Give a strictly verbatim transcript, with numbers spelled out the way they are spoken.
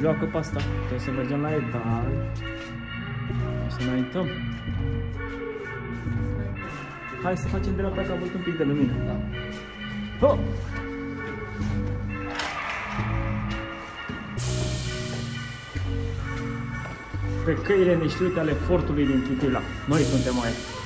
joacă pe asta. Trebuie să mergem la egal. O să înaintăm. Hai să facem dreapta că a avut un pic de lumină. Da. Ho! Pe căile neștiute ale fortului din Chitila. Noi suntem aici.